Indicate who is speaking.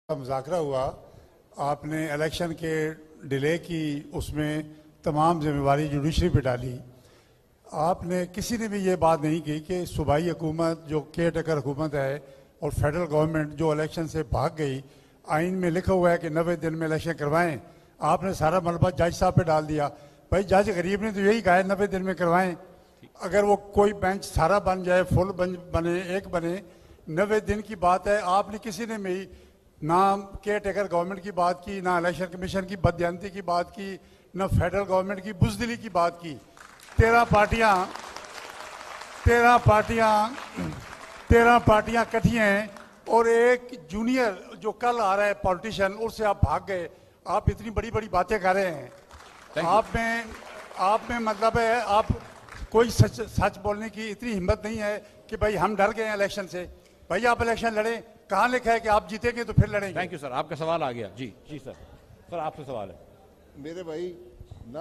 Speaker 1: मुज़ाकरा हुआ, आपने इलेक्शन के डिले की, उसमें तमाम जिम्मेवारी जुडिशरी पे डाली। आपने किसी ने भी ये बात नहीं की कि सूबाई हुकूमत जो केयर टेकर हुकूमत है और फेडरल गवर्नमेंट जो इलेक्शन से भाग गई, आइन में लिखा हुआ है कि 90 दिन में इलेक्शन करवाएं। आपने सारा मलबा जज साहब पे डाल दिया। भाई जज गरीब ने तो यही कहा है 90 दिन में करवाएं। अगर वो कोई बेंच सारा बन जाए, फुल बने, एक बने, 90 दिन की बात है। आपने किसी ने भी ना केयर टेकर गवर्नमेंट की बात की, ना इलेक्शन कमीशन की बददियानती की बात की, ना फेडरल गवर्नमेंट की बुजदिली की बात की। 13 पार्टियां इकट्ठी हैं और एक जूनियर जो कल आ रहा है पॉलिटिशियन, उससे आप भाग गए। आप इतनी बड़ी बड़ी बातें कर रहे हैं। आप में मतलब है, आप कोई सच बोलने की इतनी हिम्मत नहीं है कि भाई हम डर गए हैं इलेक्शन से। भाई आप इलेक्शन लड़े, कहाँ लिखा है कि आप जीतेंगे तो फिर लड़ेंगे?
Speaker 2: थैंक यू सर, आपका सवाल आ गया। जी जी सर, आपसे सवाल है।
Speaker 3: मेरे भाई